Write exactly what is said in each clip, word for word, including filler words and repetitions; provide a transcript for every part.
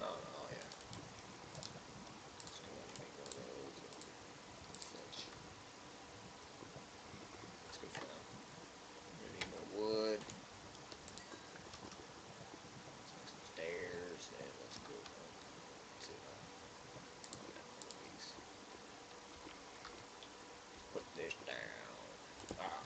Oh, oh yeah. Just go ahead and make one of those and such. That's good for now. We're gonna need more wood. Let's make some stairs and let's go. Let's see. Go down one of these. Put this down. Ah.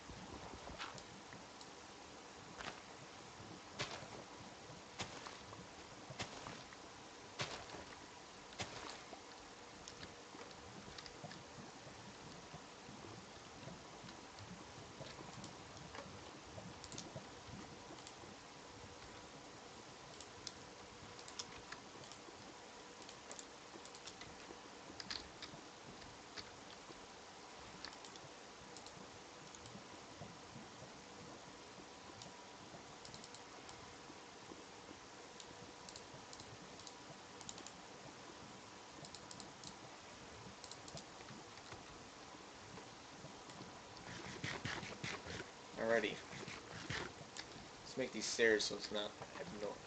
Alrighty. Let's make these stairs so it's not abnormal.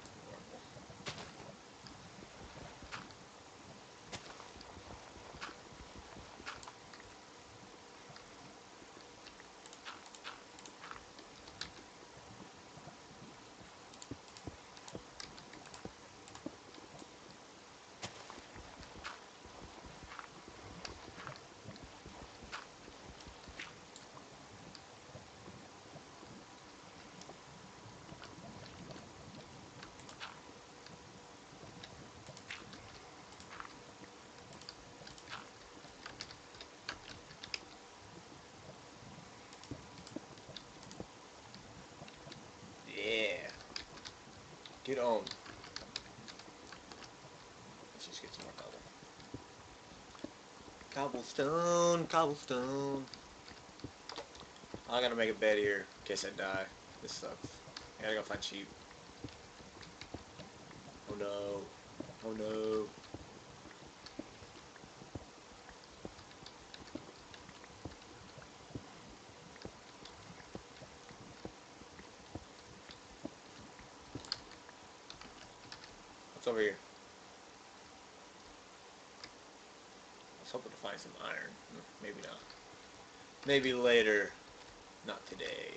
Yeah. Get on. Let's just get some more cobble. Cobblestone, cobblestone. I gotta make a bed here in case I die. This sucks. I gotta go find sheep. Oh no. Oh no. What's over here? I was hoping to find some iron. Maybe not. Maybe later. Not today.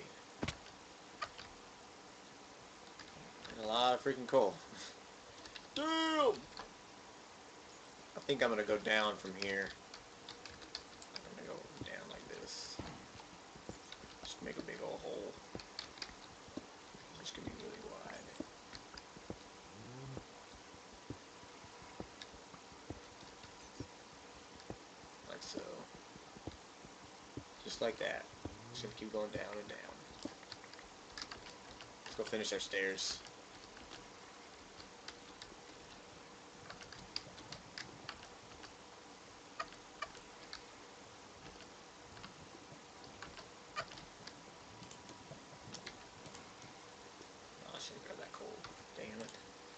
And a lot of freaking coal. Damn! I think I'm gonna go down from here. I'm gonna go down like this. Just make a big old hole. It's gonna be really wide. Like so. Just like that. Just gonna keep going down and down. Let's go finish our stairs. Oh, I should have grabbed that coal. Damn it.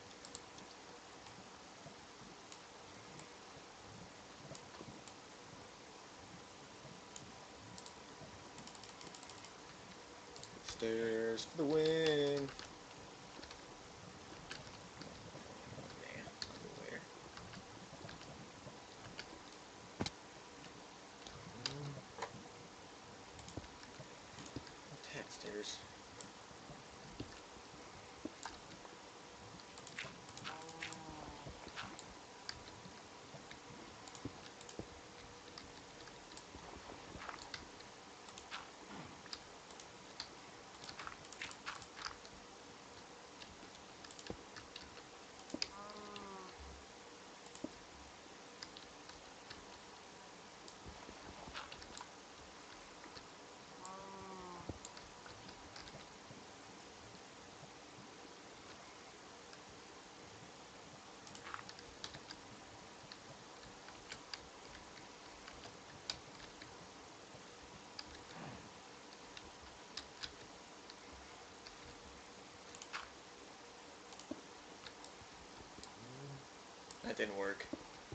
Stairs for the win. Nah, I'll go later. Attack stairs. That didn't work.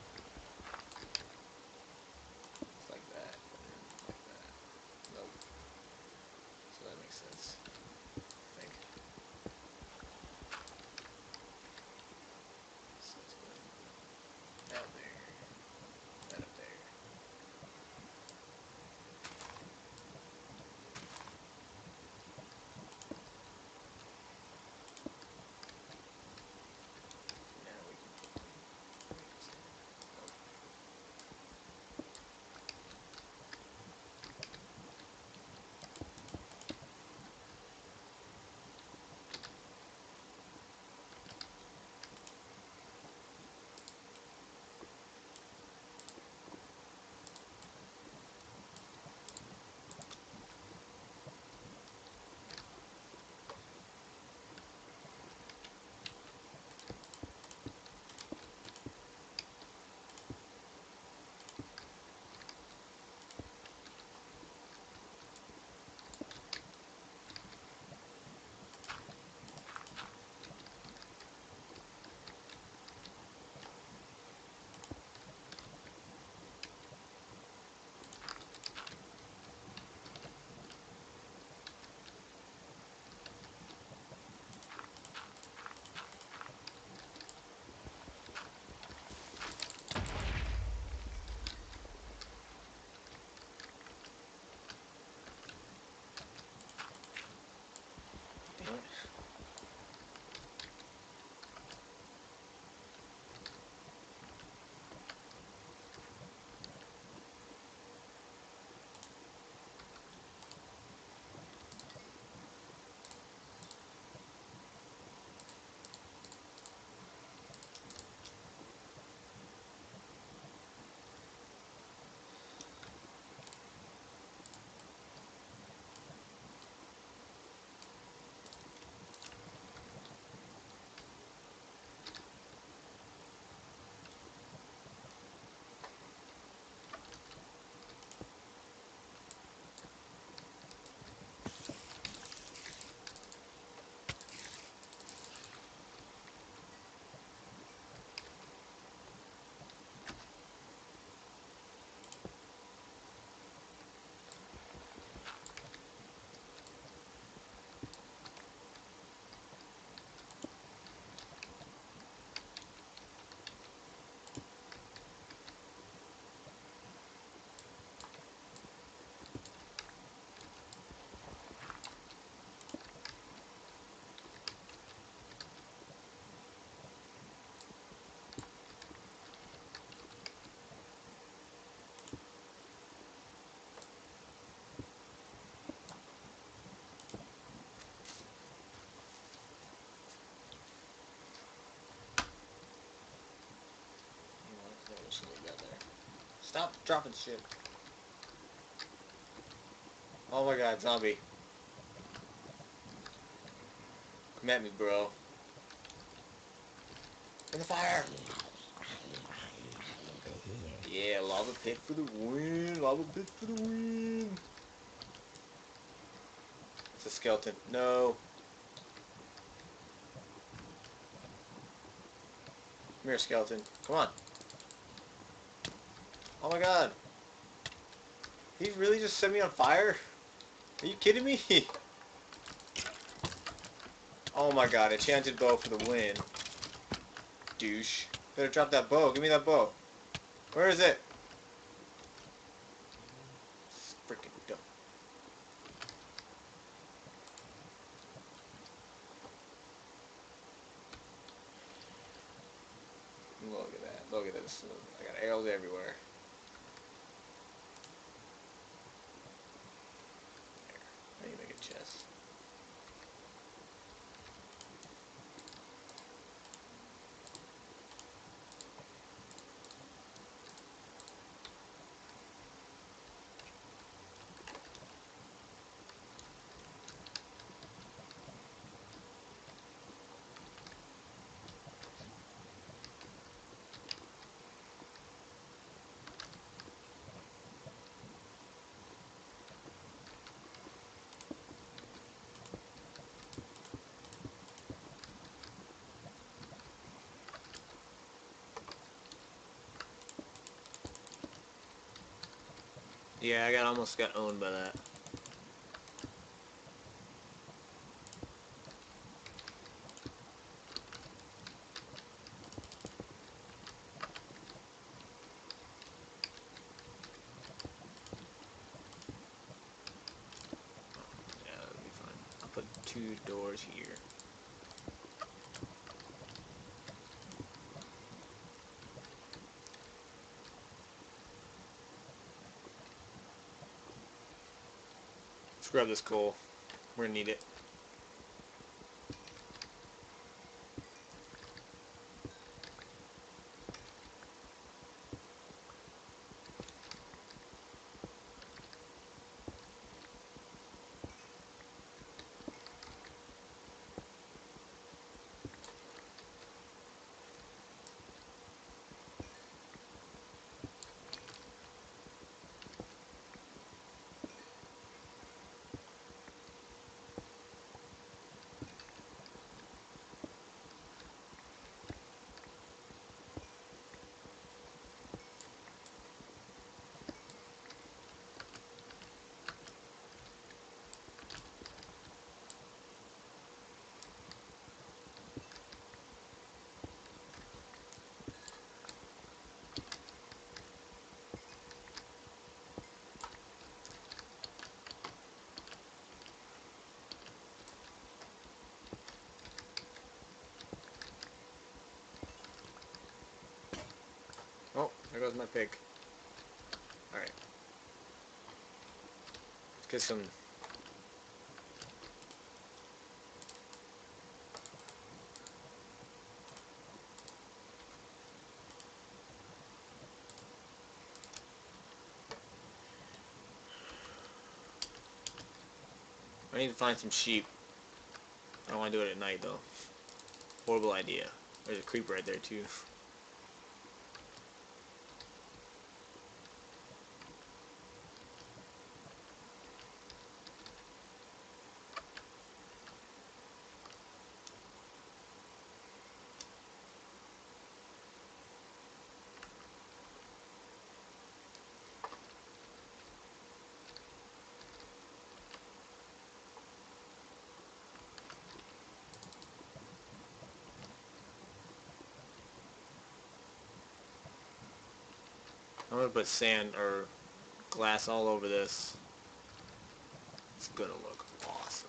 It's like that. Like that. Nope. So that makes sense. I think. Stop dropping shit. Oh my god, zombie. Come at me, bro. In the fire! Yeah, lava pit for the win! Lava pit for the win! It's a skeleton. No. Come here, skeleton. Come on. Oh my god. He really just set me on fire? Are you kidding me? Oh my god, enchanted bow for the win. Douche. Better drop that bow. Give me that bow. Where is it? It's freaking dumb. Look at that. Look at this. I got arrows everywhere. There. I need to make a chest. Yeah, I got almost got owned by that. Yeah, that'll be fine. I'll put two doors here. Let's grab this coal. We're gonna need it. Oh, there goes my pig. Alright. Let's get some... I need to find some sheep. I don't want to do it at night, though. Horrible idea. There's a creeper right there, too. I'm gonna put sand or glass all over this. It's gonna look awesome.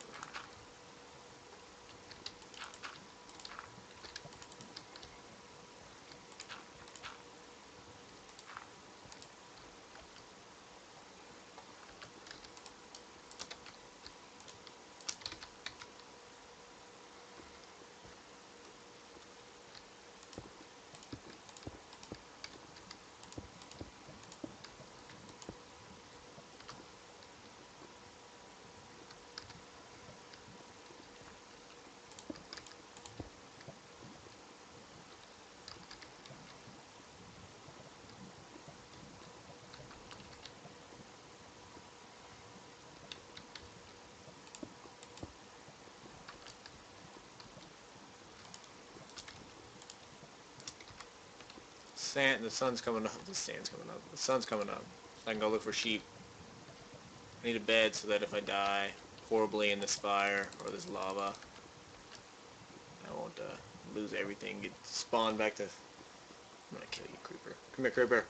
sand, the sun's coming up. The sand's coming up. The sun's coming up. So I can go look for sheep. I need a bed so that if I die horribly in this fire or this lava, I won't uh, lose everything. Get spawned back to. I'm gonna kill you, creeper. Come here, creeper.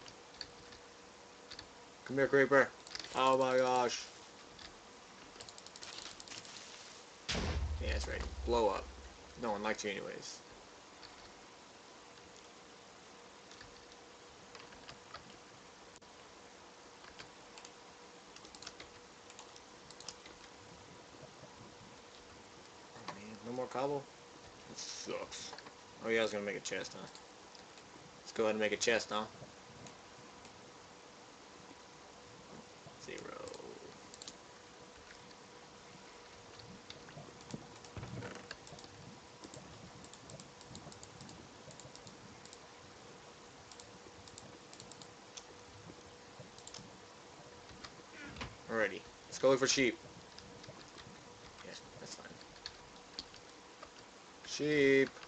Come here, creeper. Oh my gosh. Yeah, that's right. Blow up. No one liked you anyways. Oh man, no more cobble? That sucks. Oh yeah, I was gonna make a chest, huh? Let's go ahead and make a chest, huh? Zero. Alrighty. Let's go look for sheep. Yeah, that's fine. Sheep.